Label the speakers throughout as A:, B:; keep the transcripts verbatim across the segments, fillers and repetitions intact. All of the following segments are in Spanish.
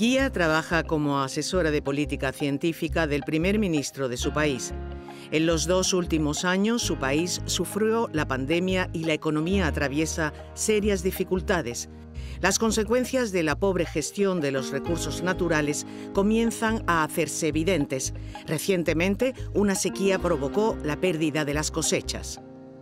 A: Guía trabaja como asesora de política científica del primer ministro de su país. En los dos últimos años, su país sufrió la pandemia y la economía atraviesa serias dificultades. Las consecuencias de la pobre gestión de los recursos naturales comienzan a hacerse evidentes. Recientemente, una sequía provocó la pérdida de las cosechas.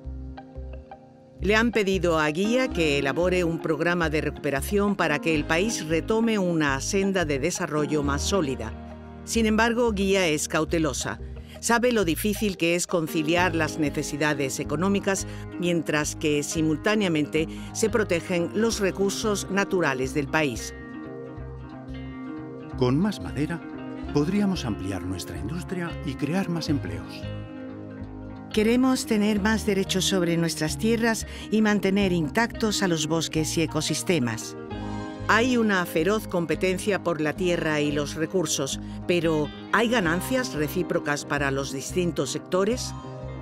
A: Le han pedido a Guía que elabore un programa de recuperación para que el país retome una senda de desarrollo más sólida. Sin embargo, Guía es cautelosa. Sabe lo difícil que es conciliar las necesidades económicas mientras que simultáneamente se protegen los recursos naturales del país.
B: Con más madera, podríamos ampliar nuestra industria y crear más empleos.
A: Queremos tener más derechos sobre nuestras tierras y mantener intactos a los bosques y ecosistemas. Hay una feroz competencia por la tierra y los recursos, pero ¿hay ganancias recíprocas para los distintos sectores?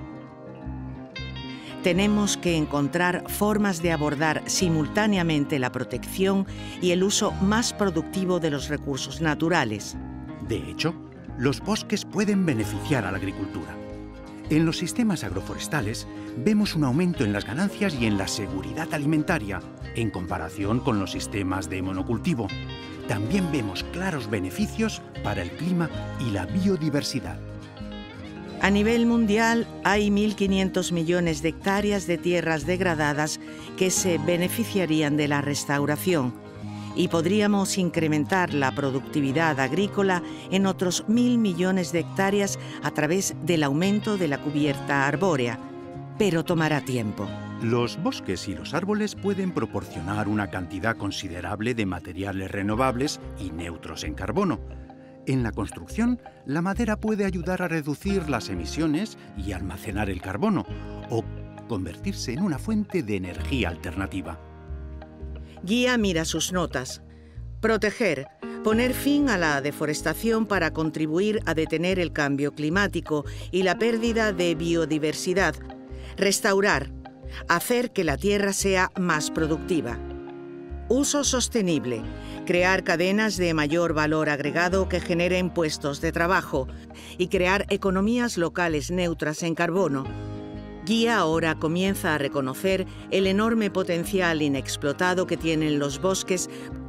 A: Tenemos que encontrar formas de abordar simultáneamente la protección y el uso más productivo de los recursos naturales.
B: De hecho, los bosques pueden beneficiar a la agricultura. En los sistemas agroforestales vemos un aumento en las ganancias y en la seguridad alimentaria en comparación con los sistemas de monocultivo. También vemos claros beneficios para el clima y la biodiversidad.
A: A nivel mundial hay mil quinientos millones de hectáreas de tierras degradadas que se beneficiarían de la restauración y podríamos incrementar la productividad agrícola en otros mil millones de hectáreas a través del aumento de la cubierta arbórea, pero tomará tiempo.
B: Los bosques y los árboles pueden proporcionar una cantidad considerable de materiales renovables y neutros en carbono. En la construcción, la madera puede ayudar a reducir las emisiones y almacenar el carbono, o convertirse en una fuente de energía alternativa.
A: Guía mira sus notas. Proteger. Poner fin a la deforestación para contribuir a detener el cambio climático y la pérdida de biodiversidad. Restaurar. Hacer que la tierra sea más productiva. Uso sostenible. Crear cadenas de mayor valor agregado que generen puestos de trabajo y crear economías locales neutras en carbono. Guía ahora comienza a reconocer el enorme potencial inexplotado que tienen los bosques.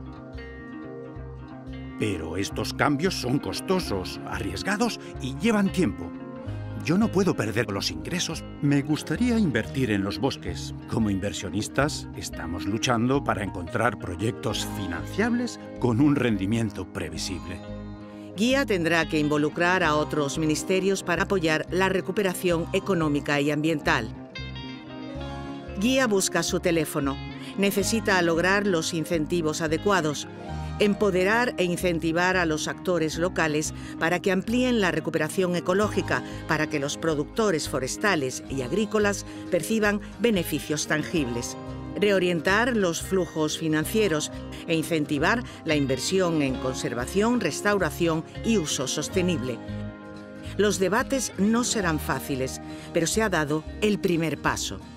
B: Pero estos cambios son costosos, arriesgados y llevan tiempo. Yo no puedo perder los ingresos. Me gustaría invertir en los bosques. Como inversionistas, estamos luchando para encontrar proyectos financiables con un rendimiento previsible.
A: Guía tendrá que involucrar a otros ministerios para apoyar la recuperación económica y ambiental. Guía busca su teléfono. Necesita lograr los incentivos adecuados. Empoderar e incentivar a los actores locales para que amplíen la recuperación ecológica, para que los productores forestales y agrícolas perciban beneficios tangibles. Reorientar los flujos financieros e incentivar la inversión en conservación, restauración y uso sostenible. Los debates no serán fáciles, pero se ha dado el primer paso.